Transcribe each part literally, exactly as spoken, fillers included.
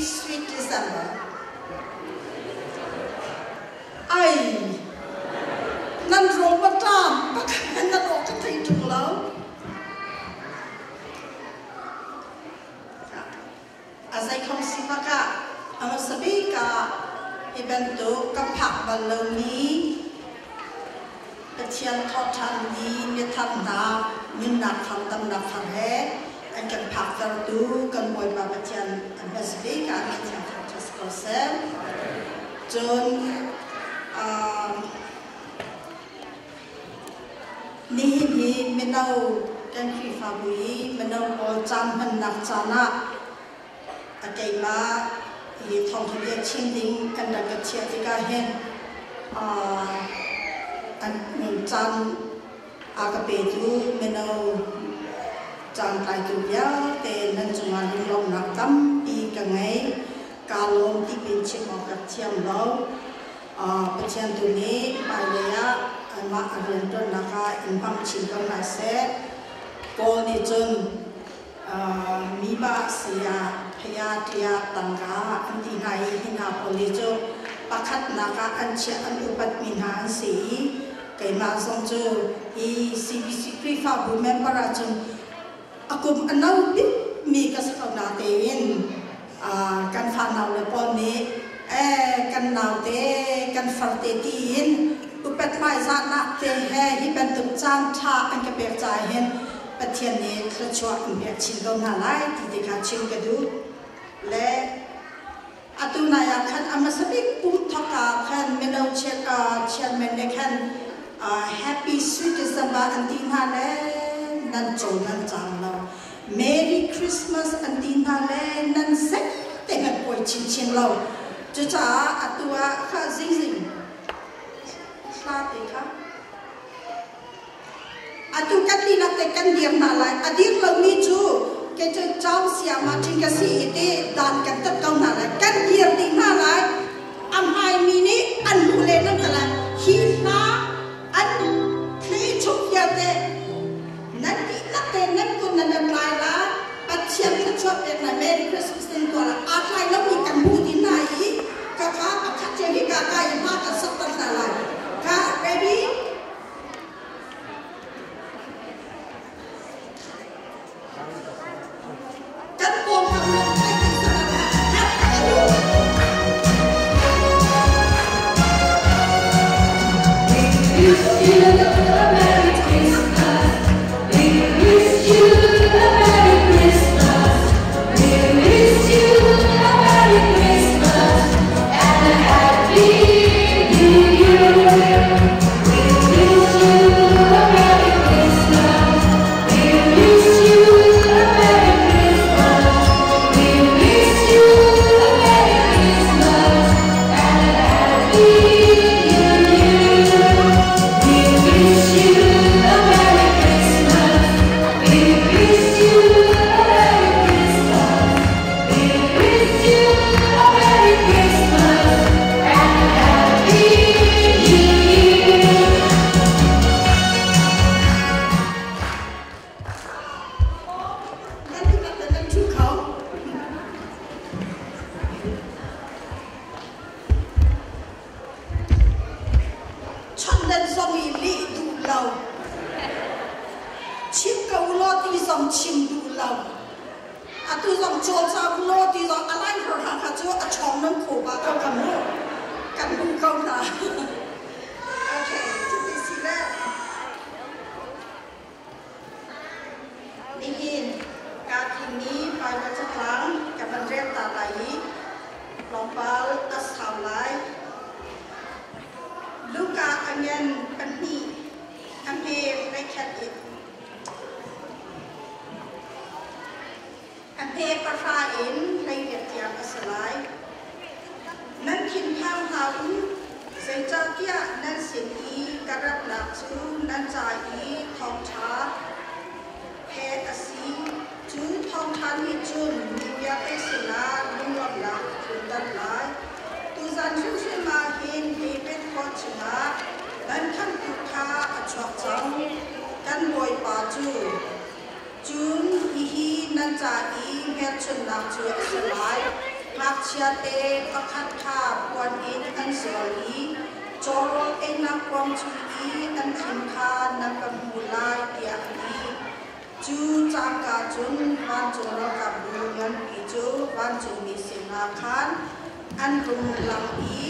sweet December ไอ้นั่นโรงประจามประกันนั่นออกจะทิ้งถึงแล้วอาศัยคำสิมากะอามาสบีกะอีเวนต์กับผักบัลลังนี้กระเทียมทอดทันดีเนื้อทันดาเนื้อหนักทันตำนักทันแห่อันกันผักกระดูกันบอยบาประเทียมอามาสบีกะกระเทียมทอดทัสโกเซมจนนี่นี่ไม่เอากันฟีฟาบุยไม่เอาบอลจำมันหนักจานะอาจารย์มาอีทองทะเลชิงดิ้งกันดักกระเทียที่ก็เห็นอันหนึ่งจันอากาเปดูไม่เอาจันไกลตัวยาวแต่นั่นจงวันลงนักตั้มปีกันไงการลงที่เป็นเชื่อมกระเทียมเราประเทศตัวนี้ไปเลยอ่ะอันมาอันเรียนต้นนะคะอินพัมชิงกันมาเสร็จก็ในจนมีบาเสียพยาธิตังกาอันที่ไหนหินาโพลิโจปะคัดนะคะอันเชื่ออันอุปัตมินาอันสีเกิดมาส่งจูอีซีบีซีครีฟ้าบุเมมปราจนอากุมอันนั้นมีกษัตริย์นาเตวินการฟันเอาเลยปนนี้เอ่อกันนาวเตกันฟังเตตีนอุปถัมภ์จานักเตแห่ที่เป็นตุจานท่าอันกระเบียบใจเห็นประเทศนี้คือชวนเบียดชิงกันอะไรที่เด็กชิงกันดูและอัตุนายขันอามาสบิกปุ่มทักกาขันเมนูเชคเชนเมนเดขัน Happy Sweet December อันที่นั่นแหละนั่นโจนั่นจังเรา Merry Christmas อันที่นั่นแหละนั่นเซ็ตแต่เงินป่วยชิงชิงเราจะจ้าอัตัวข้าซิงซิงทราบไหมคะอัตุกันดีนักแต่กันเดียมนาลายอดีตเรามีจูแกจะเจ้าเสียมาทิ้งกันสิเดดานกันตัดกันนาลายกันเดียมดีนาลายอันไฮมีนี่อันดูเลนั่นกันละฮีนาอันเคยชุกยาเตนั่นดีนักแต่นั่นคนนั้นลายละปัจเจียนที่ชอบเป็นในเมริกาสกุลเป็นตัวละอาไลแล้วมีกันพูดที่ไหนก็ค่ะอาคัตเจริกาไก่มากกันสักตันนาลายค่ะ readyกันโกงทำเงินให้กินสารพัดแฮปปี้หากเชียเตประคัดข้าปวนอินอันสอลีโจรเอ็นนักความชุยอันทิมคานักกำมูลายเตียนีจูจากกาจุนวันจูรกับดูเงินปีจูวันจูมีสินาคานอันรุงลังอี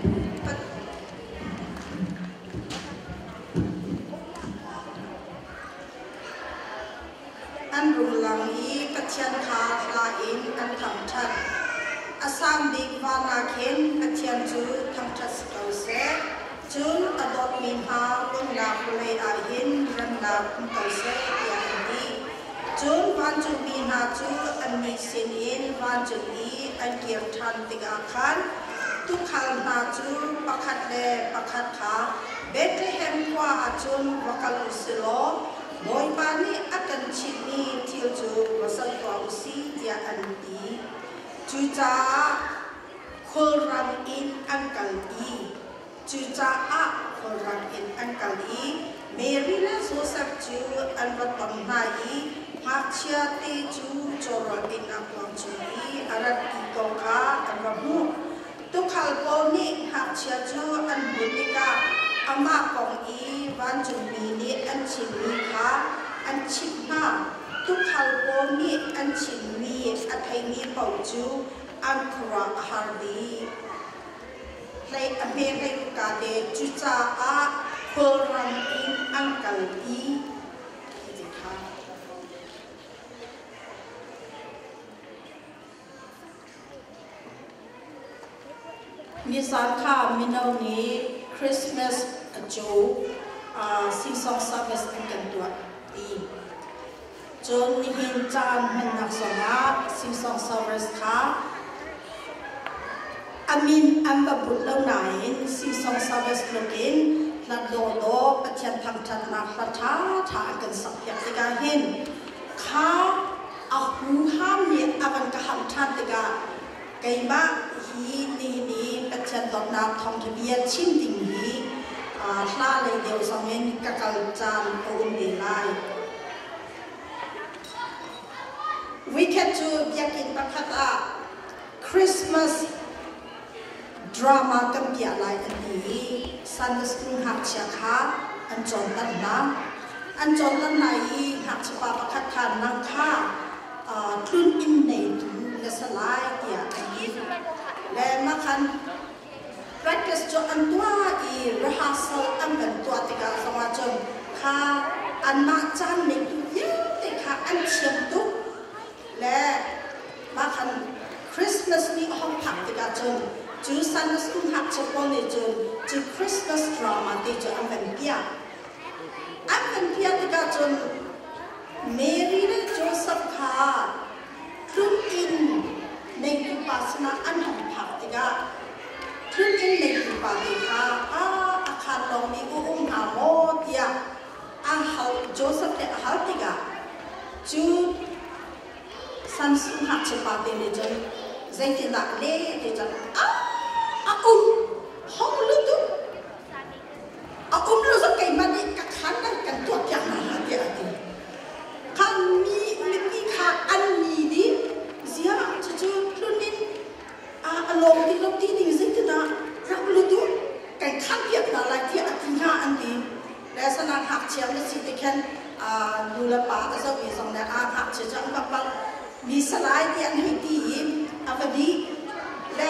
อันรุงลังอีปัจจันคาลาอินอันทำชัดอาสามดิวานาเคนปัจจันจูทำชัดสกาวเซจูนอดอมินฮาลุนนาคุเลอาหินรันนาคุกาวเซยาดีจูนวันจูมีนาจูอันมีสินอินวันจูอีอันเกียรทันติกาคันทุกขันนาจูประคัดเลประคัดขาเบธเลเฮมว่าจูนวกัลุสิโลโดยบานีอากันชินีทิลจูวสันตัวอุสีเดียอันดีจูจ้าโครังอินอังกัลอีจูจ้าอะโครังอินอังกัลอีเมริและโซเซฟจูอันวัตตัมนาอีฮักเชียเตจูโจรอินอักลองจูอีอารัตอีกงกาอันวะมูตุขัลโปนีฮักเชียจูอันบุนิกาอาม่ากองอีวันจุมีนี้อันชิมีค่ะอันชิมนาทุกขัลโปนีอันชิมีอันไทยมีเป่าจูอันคราฮาร์ดีในอเมริกาเดจุจ้าอาโครังอินอังกัลอีมีสารค่ามินานี้คริสต์มาสโจสิ่งสองสามสกันตัวดีจนหินจานมันนักสงาสิ่งสองสามค่ะอามินอันบบุตรเหล่าไหนสิ่งสองสามลูกินนัดโดโดประชันทำชันนักประชาถากันสักอย่างติกาเห็นข้าอาหูห้ามเนี่ยอาบันกะหันชันติกาไก่บ้าฮีนี่นี่ประชันตอนนับทองทะเบียนชิมติงฮีลาเลยเดียวสมัยนี้กะกัลจานโอนดีไลวิเคจูอยากกินประคัตาคริสต์มาสดราม่ากันเกี่ยอะไรอันนี้ซันเดอร์สกูลหักเชียค่ะอันจอนตันนะอันจอนตันไหนหักสปาประคัตทานนังค่าคลื่นอินเนตูและสลายเกี่ยอันนี้และมาคันpractice จนอันตัวอี rehearsal อันเป็นตัวติกาสมาจนข้าอันมาจันในตัวเยอะติข้าอันเชียมตุกและมาคันคริสต์มาสนี้ห้องพักติกาจนจูซันส์คุณหักเฉพาะในจนจูคริสต์มาสดราม่าติจนอันเป็นเปียอันเป็นเปียติกาจนเมรีและโจเซฟข้าคลุ้มอินในกุปาสนาอันห้องพักติกาขึ้นอินในกุปาติกาอาอาคารลงมีอุ้มอาโมเตียอาเฮาโจเซฟเตอาเฮาติกาจูซันส์คุณหักเฉพาะในจนใจที่นักเล่ที่จะอ้าอาอุ้มห้องลุตุอาอุ้มรู้สึกไงมันนี่กับขันนั่นกันตัวอย่างนั้นเดียวกันขันมีมีมีขาอันนี้ดิเสียจะจูรุ่นนี้อาอารมณ์ที่เราที่ดิ้งใจที่น่ะเราลุตุกันขันเดียบน่ะอะไรที่อธิญาอันดีและสนานหักเชียวในสิ่งที่แค่ดูแลป่าก็จะมีสองแนวหักเชียวจังแบบว่ามีสลายที่อันให้ดีอาวันนี้และ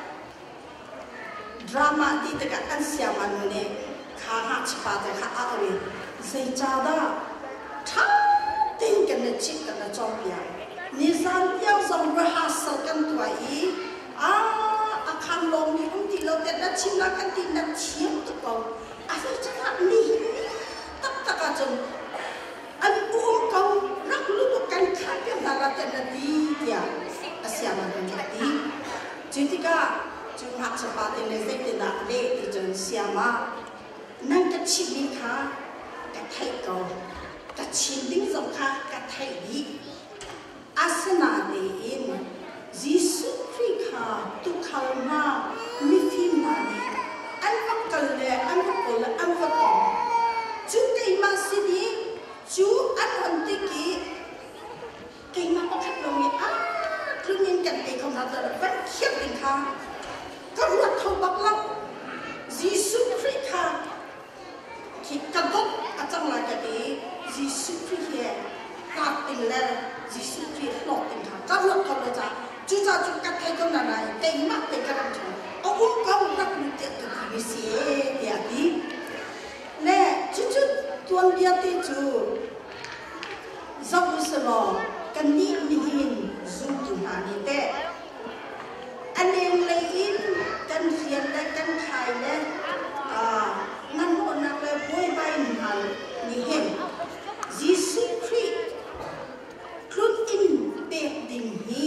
ดราม่าที่ตะกันเสียมันเนี่ยข้าหักชิบะแต่ข้าเอาเลยใจจ้าดาท้าติ้งกันเลยชิดกันเลยจอมเปียนิสันเดียวส่งระหัสกันตัวอีอ่าอาคารลงมีอุ้มที่เราแต่ละชิมละกันที่นั่นเชี่ยมตัวเขาอาศัยจังหวะนี้ตักตะกันจนอันอุ้มเขารักลูกกันข้าเปียนาราแต่ละดีเดียอาเซียมันเป็นแบบนี้จุดที่ก็จุดหักสปาตินเลยได้ติดเล่ที่จนเสียมานั่งกัดชิมดิ้งค่ะกัดไทยเก่ากัดชิมดิ้งสองค่ะกัดไทยดีอาสนาเดินยิสุคริค่ะตุขัลมามิฟิมานีอันวักกันเลยอันวักกันเลยอันวักกันจุดที่มาสิดีจูอันวันที่กี่เก่งมากพัดลงเนี่ยอ่ะครึ่งยังกันเองคำนั้นแต่เป็นเขียนเป็นค่ะก็รักเขาบักลับยิสุคริสต์ค่ะคิดกันตกอาจารย์หลายกันดียิสุคริสต์เนี่ยรักเป็นแล้วยิสุคริสต์หลอกเป็นค่ะก็รักเขาเลยจ้ะจุดจ้าจุดกัดให้กันนั่นไงเต็มมากเป็นกระดังฉันเอาอุ้มเขารักมันเต็มตัวที่เสียเดียดีเน่จุดจุดตัวเดียติจูจับมือสลอกันนี่มีหินซุ่มตุนอันนี้แต่อันเองเลยอินกันเขียนและกันขายและนั่นโน่นนักเลยป่วยไปหนึ่งหันนี่เห็นยิสุคริสต์คลุ้นอินเปิดดิ่งฮี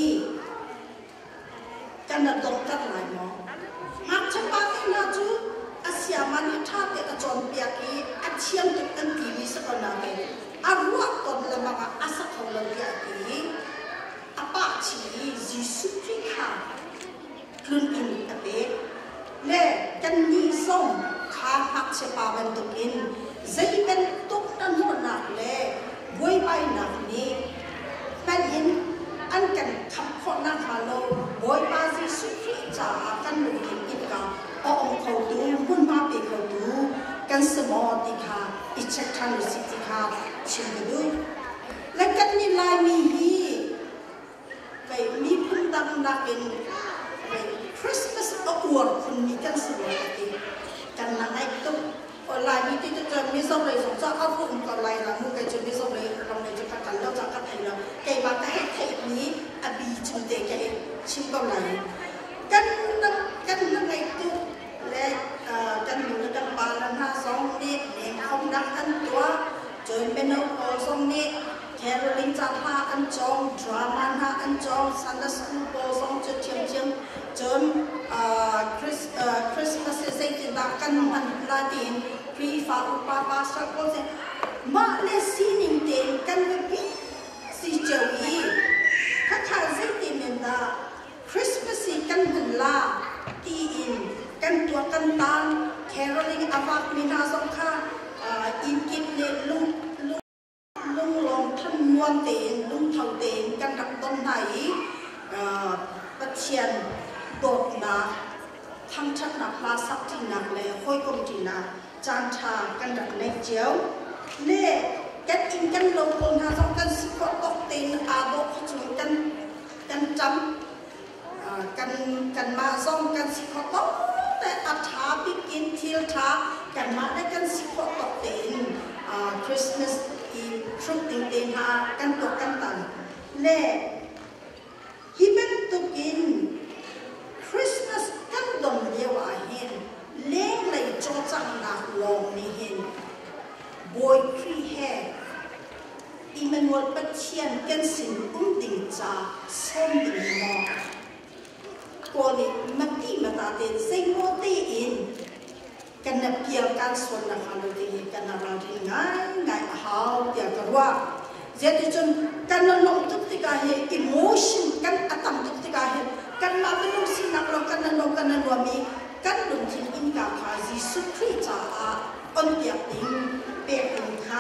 กันนัดตกกันหลายมองหากจะปาที่น่าจูอาเซียมันนี่ท่าเตะจนเปียกีอาเชียนตุกันทีวีสักคนนั้นเลยอารัวตอนละมังอาสักคนละเปียกีอาปากชียิสุคริสต์ค่ะคลุ้นอินอเบกเล่กันนี่ส่งข้าหักเชปาเป็นตุกินใจเป็นตุกนั่นหัวหนักเล่บวยไปหนักนี้เป็นอินอันกันขับคนนักฮาโลบวยไปยิสุคริสต์จ้ากันหนุ่มอินอินกับเอาองค์เขาดูหุ่นมาเปเขาดูกันสมอติคาอิจฉาทันสิติคาชิมดูและกันนี่ลายมีฮีไปมีพุ่งดังนักเป็นคริสต์มาสอวดคนมีกันสวยดีกันนั่งไอ้ตุ๊กลายมีที่จะจะมีสองเลยสองเจ้าเอาพุ่งก็ลายละมุกไอ้จะมีสองเลยเราเลยจะกันแล้วจะกันไทยเราไก่บ้านก็ให้ไทยนี้อบีจุดเด็กไก่ชิมก็ลายกันนั่งกันนั่งไอ้ตุ๊กและกันอยู่ในกันบ้านละห้าสองนิดเลี้ยงคงดังอันตัวจนเป็นเอาโอสองนิดแคโรลินจัดหาอันจองดราม่าหาอันจองซันเดอร์สกูลโปสองจุดเชียงเชียงจนคริสคริสต์มาสเซติดักกันมันลาตินพรีฟาอุปาปาสโกเซมาเลซีนิงเตนกันเวบีซีเจวีข้าข้าเซติเมนดาคริสต์มาสกันมันลาตีอินกันตัวกันตานแคโรลินอาวามินาสงค่าอินกินเลลุงลุงลองท่านนวลเตนลุงเท่าเตนกันดักต้นไหนปะเชียนโดดนาทั้งชัดนักลาสักที่นักเลยค่อยกลมที่นักจานชากันดักในเจียวเล่กันอินกันลงคนหาสองกันสิบตกเตนอาโบกจุนกันกันจำกันกันมาส่งกันสิบตกแต่อัฐาพิกินทิลทากันมาได้กันสิบตกเตนคริสต์มาสอีชุดติงเตนหากันตกกันตันเล่ฮิเป็นตุกินคริสต์มาสกันดมเดียวอาเห็นเลี้ยงเลยจงจังนักลองนี่เห็นบอยครีแฮอิมันวัลปัจเจียนกันสินอุ้มดิ่งจ่าส้มดิ่งมอก่อนนี้มันตีมาตาเด่นเซ็งโมตีอินกันนับเกี่ยวกันส่วนนะคะเราได้กันนาราดีง่ายง่ายหาวเกี่ยวกับว่าjadi jun kan nong tuk tika he emotion kan atam tuk tika he kan ma belum sinak lo kan nong kan nong mi kan lum tin in ka kha Yesu Christ a on piak ding pe in kha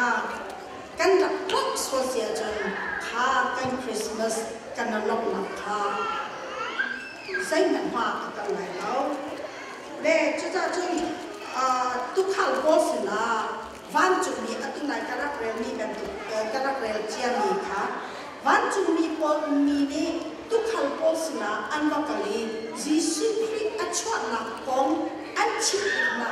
kan rak tok so sia jun kha kan Christmas kan nong nak kha sai nan ha ka lai lo le chu cha jun a tu khal ko silaวันจุมีอตุนายกระเรมีกันตุกระเรเจียมีค่ะวันจุมีปอมีนี่ทุกขัลโพสนาอันวักลียิสุคริสต์อัชวะนักกงอันชิดนา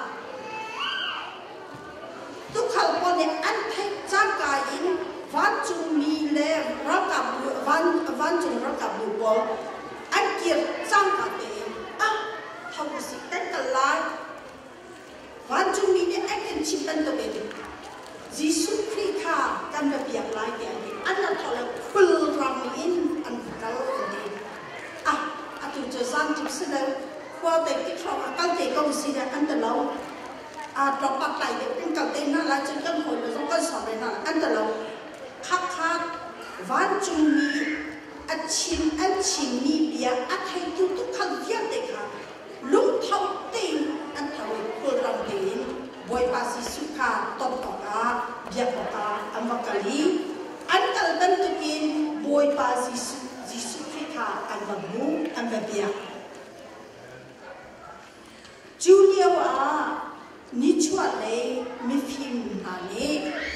ทุกขัลโพเนี่ยอันเทจังกายินวันจุมีเลรักกับวันวันจุรักกับบุบอันเกียรจังกาเตอ่ะทำสิ่งแต่กันลายวันจุมีเนี่ยไอ้กันชิบันตัวเป็นยิสุคริสต์ค่ะกันระเบียบลายเดียวนี้อันนั้นเขาเรียกฟิลรามินอันเก่าเลยอ่ะอาตุจะสร้างจุดเสด็จว่าแต่ที่เขาเก่าเด็กก็มีสิ่งอันเดียวอ่ะดอกปักไหลเด็กเป็นเก่าเด็กน่ารักจนกันคนเลยต้องกันสอนเลยนะอันเดียวคักคักวันจุมีอันชินอันชินมีเบียอันให้ทุกทุกขันเทียบเด็กค่ะลุงเท่าเต็งอันเท่าฟิลรามินบอยปาสิสุขาต้นตอกาเบียบตาอันวักลีอันกัลบันตุกินบอยปาสิสุสิสุคริคาอันวักับมูอันแบบเบียจูเลียวอ่ะนิชวเลยมีฟิล์มอันนี้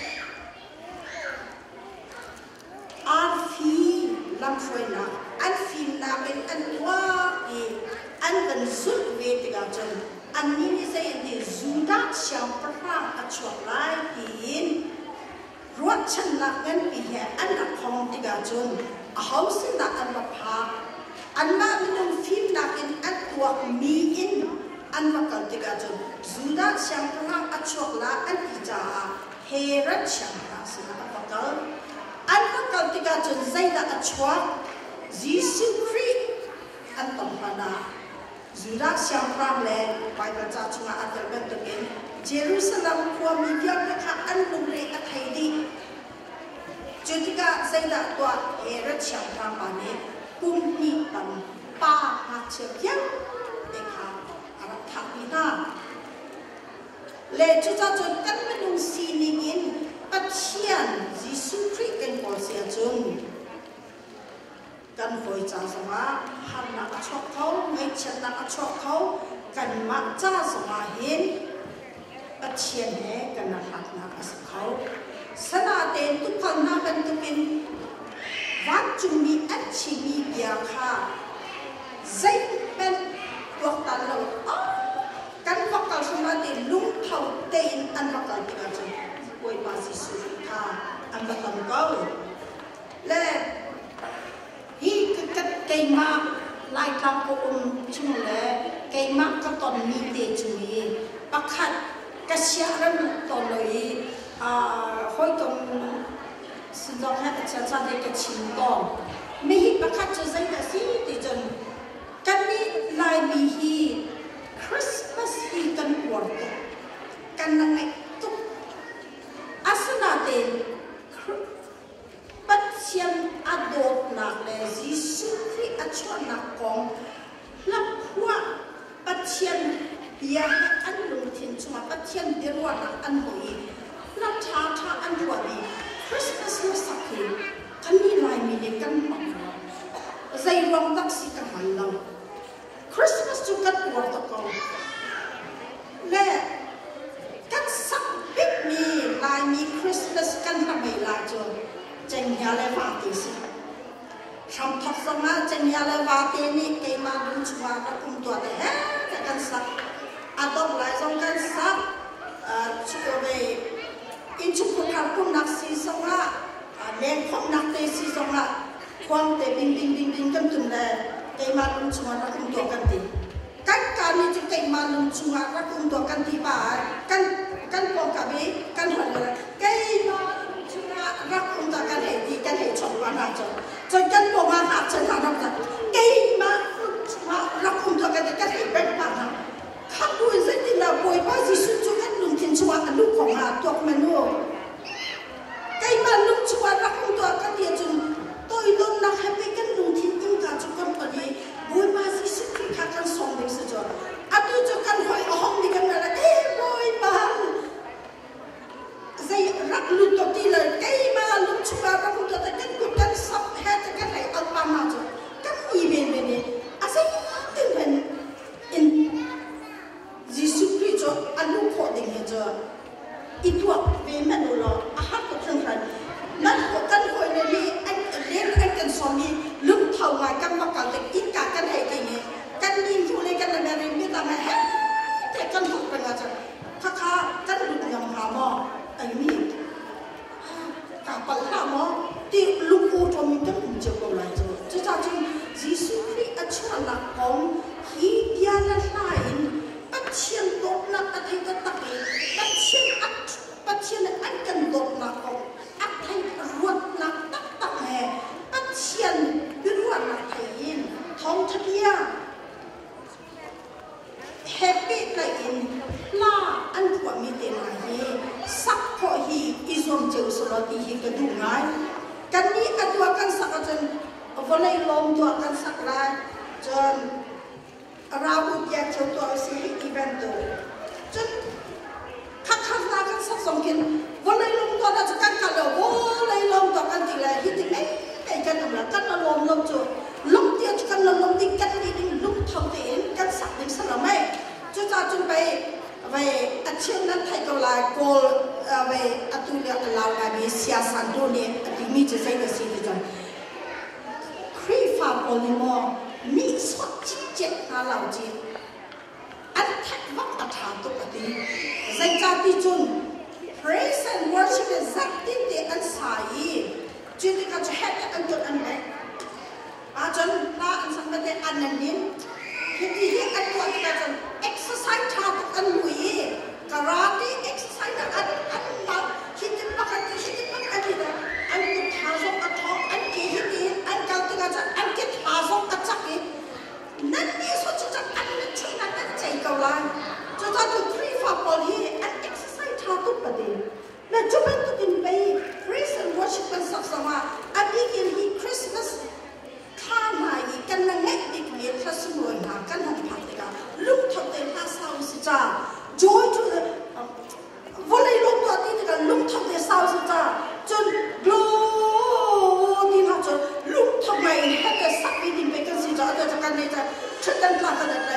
อาฟีลำช่วยนะอันฟิล์มน่ะเป็นอันว่าอีอันเป็นสุดเวทีกันจนอันนี้นี่ใช่ในจูดาเชียงพระอัจฉริยะอินรวดฉันนักเงินปีเหอันนักของติกาจนเขาสินักอันมาพาอันมาเป็นองฟิล์มนักอินอันตัวมีอินอันมากันติกาจนจูดาเชียงพระอัจฉริยะอันที่จะเฮรัชเชียงพระสินักอันมากันอันมากันติกาจนใจนักอัจฉริยะยิสุคริสต์อันต้องพนาจูดาเชียงพระเลยไปประจาชงอันเดิมตัวเองเยรูซาเล็มควมีเพียงแค่อันนุ่มเรียกไทยดีจุดที่ก็ใจนักตัวเฮรัชเชียงพระมาเนี่ยปุ่มนี้ตั้งป้าหักเชียงเพียงเด็กค่ะอารักขาปีน่าเลจุดจะจนกันไม่นุ่งสีนิกินปัจเจียนยิสุคริสต์กันก่อนเสียจนกันคอยจ้าสมาหันนักชกเขาไม่เช่นนักชกเขากันมักจ้าสมาเห็นปัจเจียนแห่กันนักหักนักสเขาสนาเตนทุกคนนักเป็นทุกินวัดจุมีอัจฉิมีเบียค่ะใจเป็นตัวตลอดกันวักกันสมาเตนลุงเท่าเตนอันวักกันที่กันจนโวยมาสิสุริค่ะอันวักกันก็และฮีก็เก่งมากไล่ทางพวกอุ้มชุ่มเลยเก่งมากก็ตอนมีเตจุยปักขัดกระเชียรันตอนเลยอ่าห้อยตรงสุดยอดให้อาจารย์จะได้กระชิมตอนไม่ฮิปักขัดจะใส่แต่สิติจนกันนี้ลายมีฮีคริสต์มาสฮีกันหัวตกกันนั่งไงตุ๊กอาสนะเตนปัจเจียนอดอดนักเลยยิสุคริสต์อัจฉริยะของลับหัวปัจเจียนเบียร์อันลุงทิ้งชัวปัจเจียนเดือดนักอันหอยลับท้าท้าอันหัวดีคริสต์มาสมาสักทีกันนี่ลายมีเด็กกันปังใจรวมตักสิกันหันเราคริสต์มาสจุกันหัวตะกอนและกันสักบิ๊กมีลายมีคริสต์มาสกันทำไมลาจนเจงยาเลวาติสิทำทัศนะเจงยาเลวาตินี่เกมาดุนชัวร์กับคุมตัวเด็กแต่กันสักอาดอกลายทรงกันสักชุดเวอินชุกุขับคุมนักสีสงะเลี้ยงคุมนักเตสีสงะความเตบินบินบินบินกันตุนเลยเกมาดุนชัวร์กับคุมตัวกันทีกันการนี้จะเกมาดุนชัวร์กับคุมตัวกันทีบ่ากันกันปองกับบีกันหัวเลยเกมารักคุณตากันเหตุกันเหตุชนวันอาจจะจนกันบอกว่าอาจจะทำอะไรเกี่ยมามารักคุณตากันกันเหตุเป็นปัญหาข้าดูสิที่เราป่วยว่าสิสุดจุกันลุงทิ้งชัวกันลูกของอาตัวมันโน่เกี่ยมาลุงชัวรักคุณตากันเดียจนตัวอีลุงนักให้ไปกันลุงทิ้งอิงกาจุกันปนีป่วยมาสิสุดที่ขากันส่งเด็กสุดจ้ะอาดูจุกันหอยห้องดีกันอะไรเอ้ยป่วยมาใจรักลุงตัวที่เลยเกี่ยมาลุงชัวรักคุณตัวแต่กันกุกันสับแห่แต่กันไหนเอาปามาจ้ะกันมีเบนเบนี่อาศัยตึงเป็นอินยิสุคริสต์อันลูกขอดิ่งจ้ะอีตัวเวมันโอลอาหารก็ทั้งนั้นนั่นก็กันคอยเลยนี่อันเลี้ยงอันกันสอนนี่ลุงเท่าไงกันมาเก่าแต่อีกากันให้กันเนี่ยกันยินทุเรศกันอะไรไม่ต่างกันแฮ่แต่กันถูกเป็นอาจารย์ข้าข้ากันลุงยังหาหม้อไอ้มีกาปัลหาหม้อที่ลุงอูทอมีกันอุ่นเจ้าก็เลยจ้ะจะจ้าจริงยิสุคริสต์อัจฉริยะของฮีเดียนลายปัจเจียนโดดนักอัฐิตตะกีปัจเจียนอัดปัจเจียนอันกันโดดนักของอัฐิรวดนักตักตักแห่ปัจเจียนรวดนักไทยท้องทะเบียแฮปปี้ไลอินลาอันกว่ามีเตนาฮีสักพอฮีอิซอมเจอสโลตีฮีกระดูง่ายกันนี้อันตัวกันสักจนวันนี้ลมตัวกันสักลายจนเราอยากจะตัวสิอีเวนต์จนข้าข้านากันสักสองกินวันนี้ลมตัวเราจะกันกันเลยวันนี้ลมตัวกันทีไรที่ที่ไม่ไอ้กันนั่นแหละกันเราลมลมจุลมเดียวกันเราจะใช้แต่สิ่งที่จังครีฟาโอลิโมมีสดจิตเจ็ดนาเหล่าจีอันแทบวักอัฐาตุกติใจจัดที่จุน praise and worship สักที่เดอันสายจุดที่เขาจะให้อันจุดอันไหนอาจารย์ลาอันสังเกตอันนั้นนี้ที่ที่อันตัวที่เขาจะ exercise ท่าตุกอันลุยการาตี exercise อันอันมาคิดถึงปกติคิดถึงปกตินะอันกุศลสงอันท้องอันเกี่ยดีอันเก่าที่เขาจะอันเกี่ยท่าสงอันจักรีนั่นนี่ส่วนจะอันนั้นที่นั่นนั่นใจเก่าล้านจะจะดูครีฟาบอลฮีอัน exercise ท่าตุกประเดี๋ยวและจะเป็นตัวอินไป praise and worship เป็นสักสมาอันนี้กินฮี Christmas ข้าหน่ายกันนั่งเงียบดิบเงียบทัศน์มวยหากันหันผ่านเลยกันลูกทำเต็มท่าสาวสิจ้า joy to the วันนี้ลูกตัวนี้กันลูกทำเต็มสาวสิจ้าจน glow ที่น่าจะลูกทำไมให้แต่สักวิธีไปกันสิจ้าเดี๋ยวจะกันเนี่ยจะชุดนั้นกลางกันเลย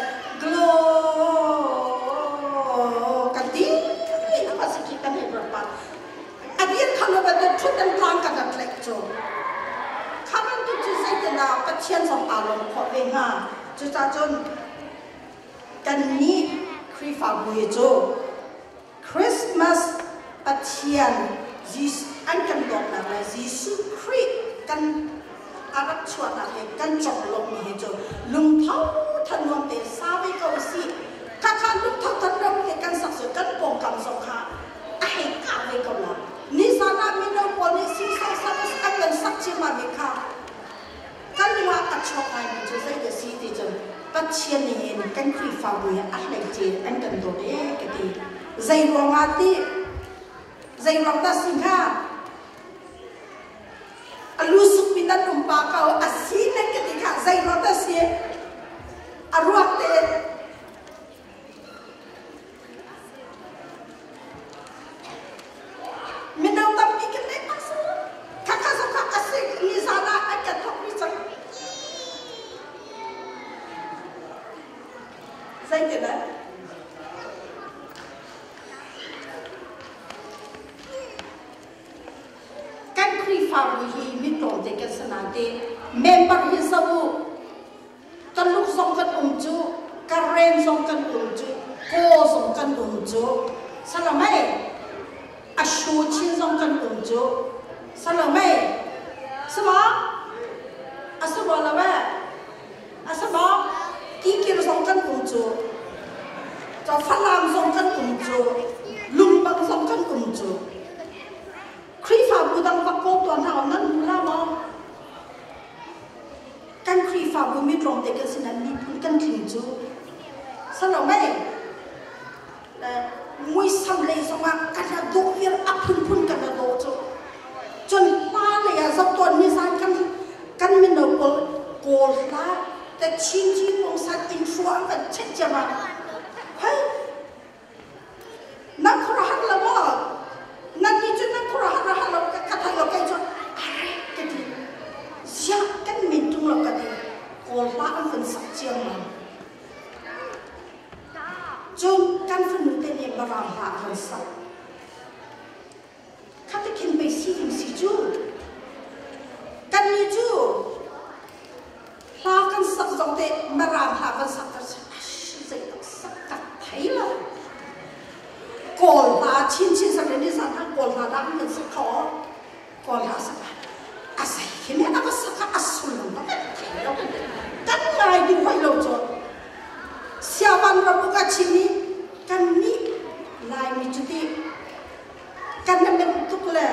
glow กันดีนี่นะภาษาคิดกันให้ประมาณอันนี้คำว่าเป็นชุดนั้นกลางกันเลยจ้าคำนั้นที่ใช้แต่เราก็เชียนสองอารมณ์ขอเองอ่ะจุดจนกันนี้คริฟาบุยโจคริสต์มาสปัจเจียนยิสอันกันดอกนั่นแหละยิสุคริสกันอารักชวนอะไรกันจบลงนี่โจลุงเท่าทันวันเตสาวิกาสิข้าข้าลุงเท่าทันวันเตกันสักส่วนกันปองกันสงขาไอ้ข้าไม่กำลังนิสานามิโนปนิสิสังสังสังกันสักชิมามิค่ะกันว่าอัจฉริยะจะใช้แต่สิ่งที่จนปัจเจียนเองกันครีฟาบุยอะไรเจอันกันโดเด็กดีใจรวงอาทิใจรวงตัดสินค้าอลูสุปินันนุ่มปากเขาอาศีนั่นกันดีค่ะใจรวงตัดสินอารวกเตมินเอาตั้งปีกันเลยข้าข้าสักข้าอาศีนิสานาอันกันทำมิสังใจเด็ดนะกันครีฟาบุฮีมิตรเด็กกันสนาเดเมมเบอร์ฮิสบูกันลูกส่งกันอุ้มจูกันเรนส่งกันอุ้มจูโกส่งกันอุ้มจูสลามัยอาชูชินส่งกันอุ้มจูสลามัยสมออาสบอละแม่อาสบอกีกิรส่งกันอุ้มจูจะฝรั่งส่งกันอุ้มจูลุงบังส่งกันอุ้มจูครีฟาบูดังวักโกตัวหนาวนั้นมูลามอกันครีฟาบูมีตรงเด็กสินันมีพูดกันถึงจูสนองไม่มวยสำเร็จสมัครกันจะดูเยอะอัพพุ่นพุ่นกันจะดูจูจนป้าเลยอะสักตัวนี้สักกันกันไม่นบโกลละแต่ชิ้นชิ้นลงสักอินทรัวมันเช็ดจะมาเฮ้ยนักขรักละมั้งนั่นนี่จุดนักขรักขรักเราก็ทำเราแค่จุดอะไรกันดีเสียกันมินตุงเรากันดีโกลาอันเป็นสักเจียงมันจุดกันฝันนุ่งเตียนบารามหาอันสักข้าจะกินไปสิงสิจูกันนี่จูลากันสักตรงเตียนบารามหาอันสักกันสักสักสักกันไทยละโกลาชิ้นชิ้นสักเรื่องนี้สักทั้งโกลาดังเป็นสักขอโกลาสักอาศัยเห็นไหมนักสักอาสุลมันเป็นไทยแล้วกันไงดีไว้เราจดเสียวันเราบุกชินีกันนี้ลายมีจุดที่กันนั้นเป็นทุกเล่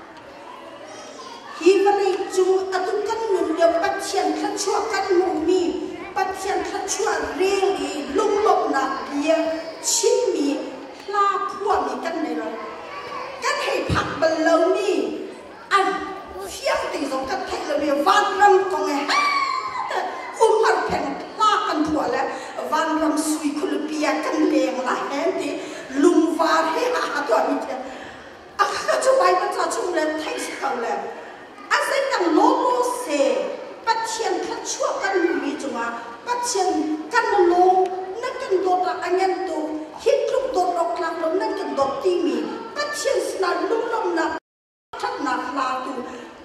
ฮีวันนี้จุงอตุกันหนุนเดียวปัจเจียนทัดชั่วกันมุมีปัจเจียนทัดชั่วเรียงดีลุ่มลบหนักเบียชิ้นมีลาพัวมีกันในเรากันให้ผักบนเรานี่อันเฟี้ยงตีสองกันไทยเราเรียกวันรำกองไงแต่อุ้มหัดแผ่นลากันถั่วแล้ววันรำสุยคุลเปียกันเลงหลายแห่งที่ลุงวาเรียหาตัวมีเดียอ่ะก็จะไปมันจะชุ่มเลยไทยสักแล้วอาศัยกันโลโลเซปัจเจียนทัดชั่วกันมีจุมาปัจเจียนกันโลนั่นกันโดดอันยันตัวฮิตลุกโดดออกหลังแล้วนั่นกันโดดที่มีปัจเจียนสนาลุ่มลมนักทัดหนักลาตูกัน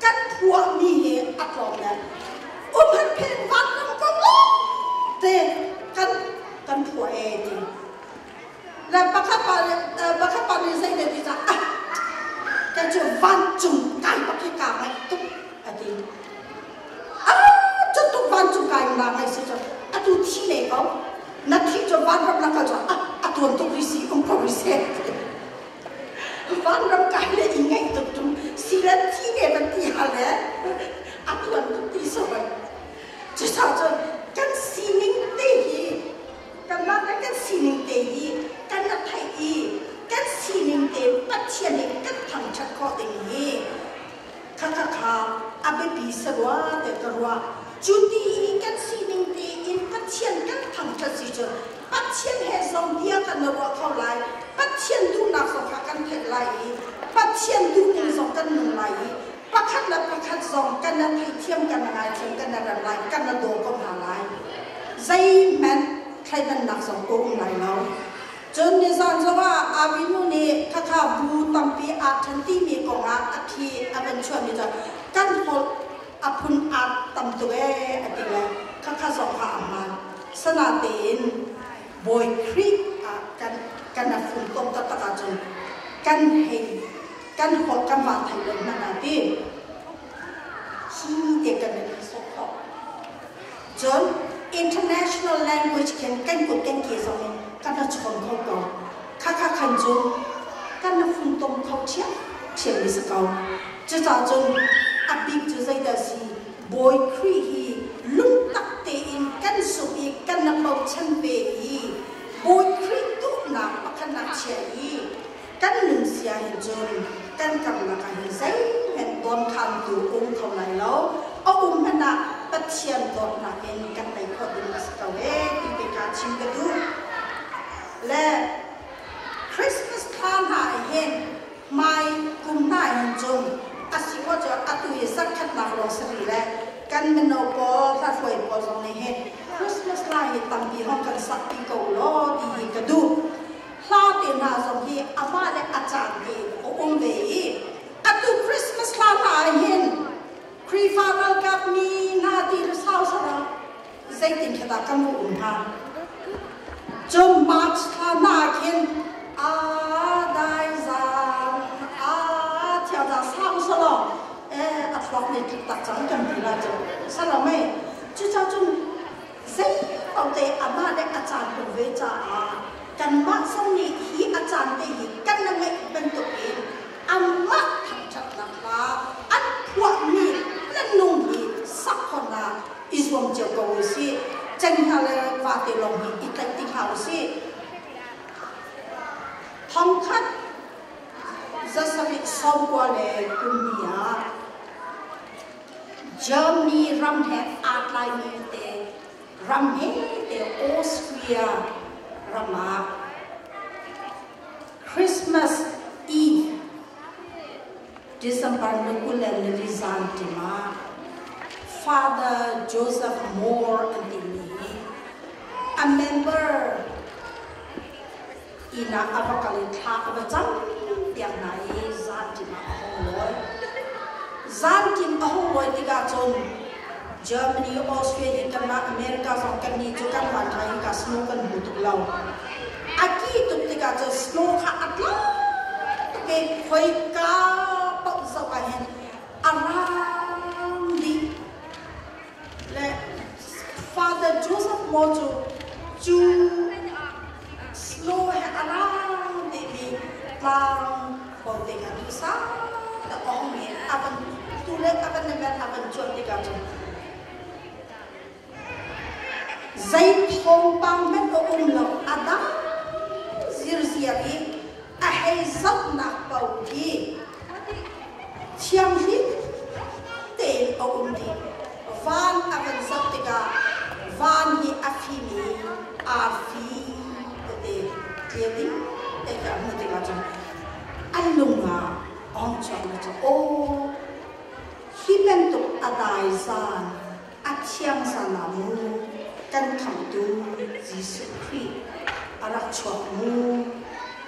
ผัวมีเหตุอัดลองเนี่ยอุ้มให้เพลงวัดน้ำก็ล้มเตะกันกันผัวเองแล้วบังคับปาเอ่อบังคับปาในใจเด็กที่จะอ่ะกันจะวันจุ่มกันบังคับกาไม่ตุ๊กอะไรอ่ะจะตุ๊กวันจุ่มกันมาไม่สิจะอ่ะดูที่ไหนเขานาทีจะวันรับนักจะอ่ะอ่ะตัวตุ๊กวิสิอุ้มก็วิสิวันรับกันเลยยังไงตุ๊กตุ๊กสิละที่เนี่ยมันที่อะไรอ่ะตัวตุ๊กที่สวยจะชอบจะกันสิ่งนี้กันมาแต่กันสิ่งนี้กันนักไทยกันสิ่งนี้ปัจจัยนี้กันทางชัดข้อนี้ข้าข้าข้าอาเบบีสวัสดิ์เด็กรัวจุดที่กันสิ่งนี้อินปัจจัยกันทางชัดสิจปัจจัยเหตุสองเดียกันรัวเข้าไล่ปัจจัยดูนักสองกันเทไล่ปัจจัยดูหนึ่งสองกันหนึ่งไล่ประคัดและประคัดสองกันนักไทยเทียมกันอะไรเทียมกันอะไรไล่กันนักโดก็มาไล่ใจแม่ใครนั่นนักสององค์ไหนเราจนในสันสว่าอาวินุนี่ข้าข้าบูตัมปีอาทันที่มีกองอาอาทีอาเป็นชวนนี่จะกันพออาพุนอาตัมตัวเออติเลยข้าข้าสองข้าอามันสนาเดินบอยคริกกันกันนักฝุ่นตรงตะตะกันจนกันเฮกันหดกันว่าไทยเลยนั่นเองที่เด็กกันเป็นสองคนจนinternational language เขียนกันกดกันเกี่ยวกับกันนักชนเขาเก่าข้าข้าขันจุกันนักฝุ่นตรงเขาเชี่ยเชี่ยมิสเก่าจะจ่าจนอับบิ๊กจะใจเดสีบอยครีฮีลุ่มตักเตอินกันสุอีกันนักเบาชันเบยีบอยครีตุนักปักนักเชี่ยยีกันหนึ่งเสียเห็นจนกันกำลังเห็นใจเห็นบอลคันดูองค์เขาไหนแล้วเอาอุ้มมันนะปัจเจียนตอนนักเองกันในคนดิมัสกาเวที่เป็นการชิมกันดูและคริสต์มาสทานหายเห็นไม่กุมหน้าเห็นจนอาศิวะจะอัตุยสักขัดนักลงสรีและกันเป็นโอปอถ้าฝอยปอสองในเห็นคริสต์มาสลายตั้งปีห้องกันสักปีเก่าล้อดีกันดูลาเตียนหาสองที่อาม่าและอาจารย์เองโอ้องเวอัตุคริสต์มาสลายเห็นครีฟารัลกับมีนาทีรสาวสระใจติงขดากันมุ่งหาจมมาชานาเข็นอาได้จังอาเที่ยวจะสาวสระเอออัตลักษณ์เนี่ยตัดจังกันดีละจ้ะสระไม่จุดจ้าจนใจเอาแต่อาม่าและอาจารย์เป็นเวจ้ากันมาส่งนี่ฮีอาจารย์ได้ฮีกันนั่งไม่เป็นตัวเองอาม่าทำจัดนักลาอันพวกนี้และนุ่งฮีสักคนละอิสวมเจ้าก็วิสิจันทร์เลยว่าเตลงฮีอีกแต่ที่เขาสิทำคัดจะสมิทสองกว่าเลยคุณเมียเยอรมนีรำแห่อาร์ไลน์เตรำแห่เตออสเตรียรำมาคริสต์มาสอีฟDecember nukulan Rizantima Father Joseph Moore Antimi a member ina avakalitha avacham yang nai Zantima ahoi Zantim ahoi tiga chon Germany Austria ikana America song kan ni chukan wan thai ka snow kan hutuk law aki tuk tiga chon snow kha atla ke khoi ka so I had around the like Father Joseph Mojo to slow around the long for the Gadusa the only aban to let aban the man aban chon the Gadu Zay Hong Bang met o umlo Adam Zirziabi a hazard nak bauti Chiang hit tên ông đi van avan saptika van hi afini afi de jadi de ka mati ka chon alunga ong chong na chon o himen to adai san achiang sanamu kan kham tu jisu khri arak chok mu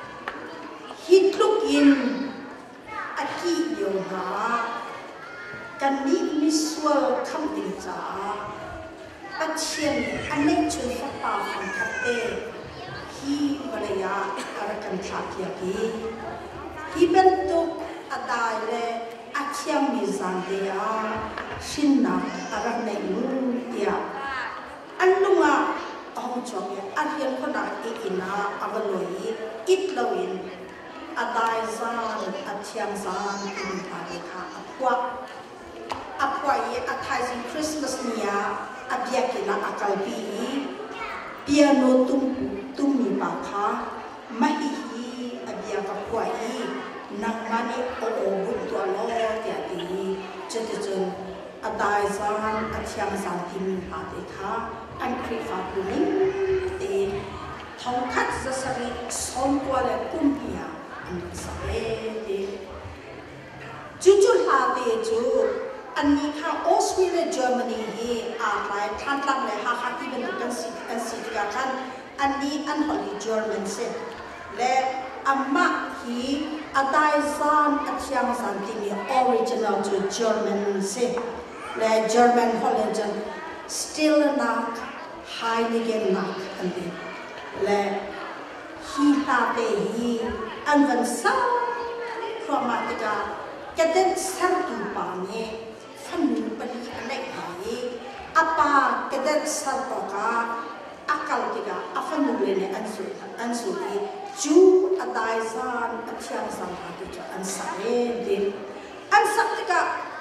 hit look in aki yo ha กันนี้มิสวลคำติจ่าปัจเจียนอันนี้ชุนฟ้าป่าฟังคัดเตฮีวรยาอะไรกันชาติยากีฮีเป็นตุกอดายเลอาเชียงมิซันเดียชินนักอะไรในนู้นเดียอันลุงอ่ะเอาจอบเนี่ยอันเรียนคนนั้นอีกินาอับลอยอิดลวินอดายซานอาเชียงซานอินพาริคาอัพวะอัพวะยี่อัฐายสิคริสต์มาสเนี่ยอับยากินาอักลบีเปียโนตุ้มตุ้มมีปากค่ะไม่ฮีอับยากับวะยี่นังมันนี่โอ้โหบุญตัวโลเดียดีเจตจนอดายซานอาเชียงซานที่มีปาริคาอันคริฟาบุลิมเตทองคัดจะสริสอนตัวเลยกุมเปียอันสเปเตจูจูลาเตจูอันนี้ค่ะออสเตรเลียเยอรมนีฮีอาไลท่านตั้งเลยฮะฮะที่เป็นกันสิกันสิกาท่านอันนี้อันฮอลลีเยอรมันเซและอามาฮีอาไดซานอาเชียงซานที่มีออริจินัลจูเยอรมันเซและเยอรมันฮอลลีจันstill nak heiligen nak andi le hi ta te hi anvan sa chromatica kaden sartu pa ne fanu pali alek hai apa kaden sarto ka akal tiga afanu le ne ansu ansu di ju adai san achiang san ha ti cha ansa le din ansa tiga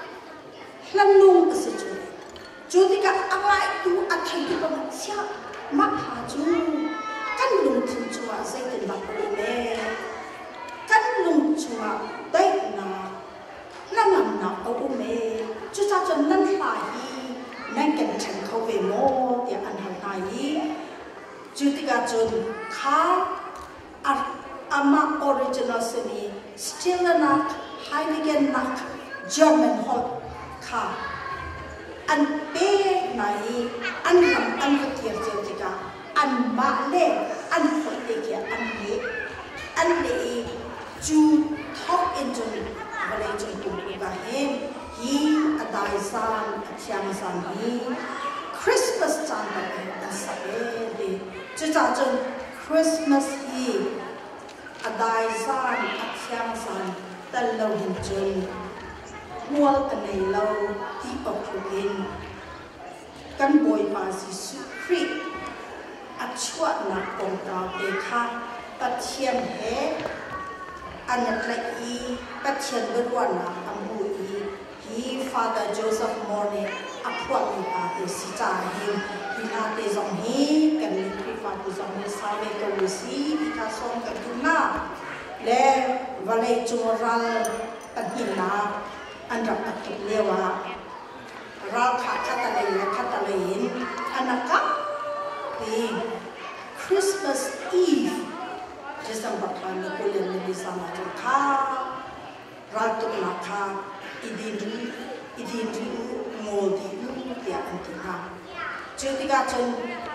hlanung asichu jadi kan apa itu akan kita manusia maka tu kan lung cuma saya tidak boleh kan lung cuma baik na nanam na aku me cuma jangan lagi nanti kan kau bemo dia akan lagi jadi kan jika ama original seni still nak heiligen nak German hot kaอันเป้ไหนอันทำอันกระเทียมเจียวจิกาอันมาเล่อันคนเดียอันเล็กอันเล็กจูท็อปเอ็นจนอะไรจนตุ่มกาเฮมฮีอันไดซันอันเชียงซันฮีคริสต์มาสจันทร์เป็นอันสับเอดีจะจัดจนคริสต์มาสฮีอันไดซันอันเชียงซันแต่เราเห็นจนมัวกันในเราที่ออกทุกินกันบอยมาสิสุคริอัชวนักองดาวเดคาปัจเจียนเฮอันนั้นละอีปัจเจียนบรวนาอัมบูอีฮีฟาดาโจเซฟมอร์เนอัพวมีอาเตสิจาฮิมฮินาเตซองฮีกันลิคริฟาตุซองเนซาเวโตลุซีอิคาซองกันตุนาและวาเลจูมรัลปัญหินาอันรับอัตเลวะเราขาดขัดอะไรและขัดอะไรอันนั้นก็ปีคริสต์มาสอีฟจะสัมผัสกันในกุลเนบิสามาจุค่าเราตุลาคาอิดินรีอิดินรีโมดีลูกเดียอันที่ห้าจุดที่การจน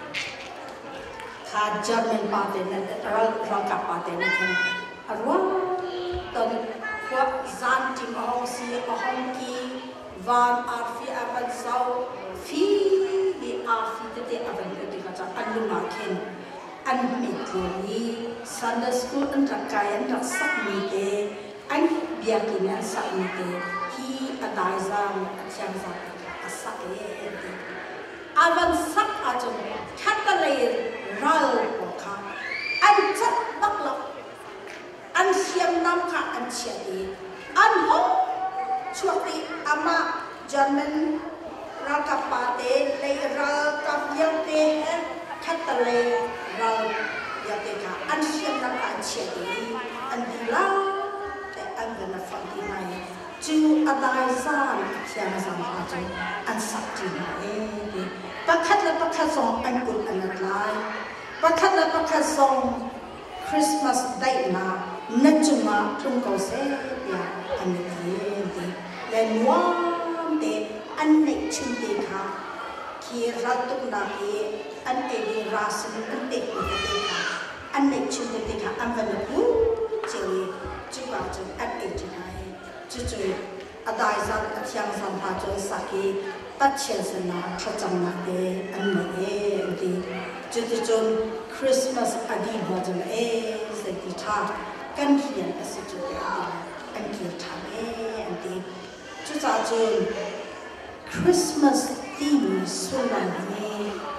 ขาดจำเป็นปาเตนเราเรากับปาเตนกันอารวาตอนว่าจันทิมห้องซีห้องกีวันอาฟีอาบันเซาฟีดีอาฟีเตอาบันเตก็จะอันลุมาเคนอันมิตรนี้ซันเดอร์สคูลอันรักกายอันรักสักมิเตอันเบียกินอันสักมิเตฮีอันไดซามอันเชียงสักอันสักเอเตอาบันสักอาจจะคัดอะไรรัลโอคาอันจัดบักลับอันเชียงน้ำค่ะอันเชียดีอันห้องช่วงที่อามาจันมันรักกับปาเตเลยรักกับยังเตะคัตเลยรักยังเตะค่ะอันเชียงน้ำค่ะอันเชียดีอันดีละแต่อันเงินฟังที่ไหนจูอันไดซานเชียงสัมภาระอันสักที่ไหนดีประคัดและประคัดสองอันกุลอันนั้นไลประคัดและประคัดสองคริสต์มาสได้นะนั่นจุมาทุ่งเกษตรเนี่ยอันนี้ดีและนัวเดอันนี้ชุนดีค่ะคีรัตุนดาเออันเอดีราสนอันเด็กอุตติค่ะอันนี้ชุนดีค่ะอันวันนี้ผู้เจริญจุกาจุอันเอจิไนจุจุอาได้สันอาเชียงสันพาจอยสักกีปัจเจียนสนาขจังนักเดอันนี้ดีจุดจนคริสต์มาสอดีตมาจนเอสติท่ากันเขียนอสิจุดเดียวอันเขียนทำเออันดีจุดจ่าจนคริสต์มาสที่มีส่วนนี้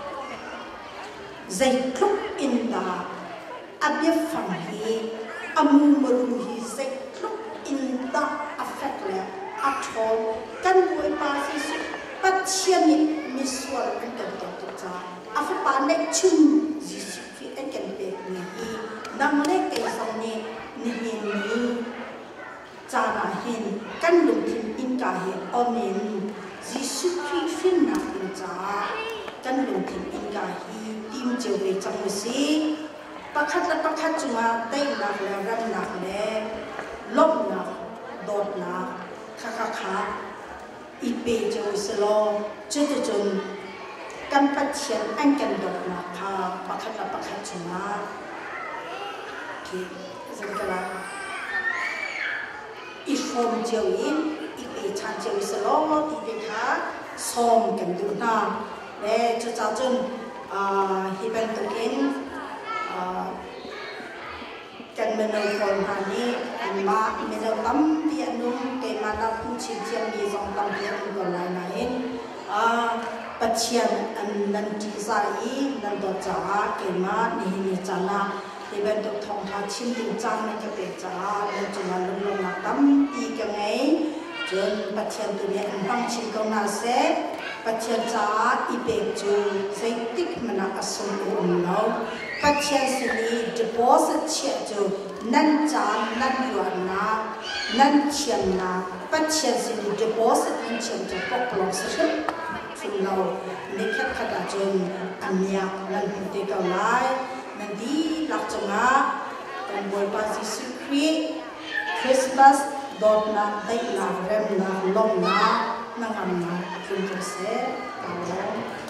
ใจคลุกอินดาอับยับฟังฮีอามูมรุฮีใจคลุกอินดาอัฟเฟกแล้วอัดทอกันบวยปาสิสุปัจเจียนิมิสวลอันกันตัวตัวจ้าอัฟปาเนชุนจิสุฟีอันกันเป็นนี้ดังเล็กไอ้สองนี้นี่นี้จานาหินกันลงทิมอินกาเฮออนินจิสุฟีฟินนักอินจ้ากันลงทิมอินกาฮีทีมเจวิจังมุสีประคัดและประคัดจุมาได้หนักแล้วรันหนักแล้วลบหนักโดดหนักคาคาคาอีเปจวิสโลจุดจนกันปัจเจียนอันกันดอกหนักค่ะประคัดและประคัดจุมาที่สังกัดอีฟอมเจวินอีเปชันเจวิสโลอีเปท่าซ้อมกันดูนะและจุดจนฮิบันตุกินกันเมนูคนหานี้อันมาเมนูตั้มเพียนุ่มเกมาดับผู้ชิมเชียงมีสองตั้มเพียนุ่มก่อนหลายนัยปัจเจียนอันนันทีสายนันตัวจ้าเกมานี่นี่จ้านะฮิบันตุทองทาชิมติงจังนี่จะเป็นจ้าแล้วจุมาลุงลงนักตั้มอีกยังไงจนปัจเจียนตัวนี้อันบังชิมก็น่าเสียปัจเจียนจ้าอีเบกจูใจติกมันนักสมบูรณ์เนาะปัจเจียนสิลี deposit เชียจูนั่นจานนั่นยวนนานั่นเชียนนาปัจเจียนสิลี deposit นั่นเชียนจะปกปลอกสิชุดชุดเราในแค่ขดาจนอันเนี้ยนั่นเป็นเด็กเอาไล่นั่นดีหลักจังอ่ะเป็นบอยปาซิสุครีคริสต์มาสดอดนาได้นาเรมนาลงนานั่งอันนาคุณจะเสียเอา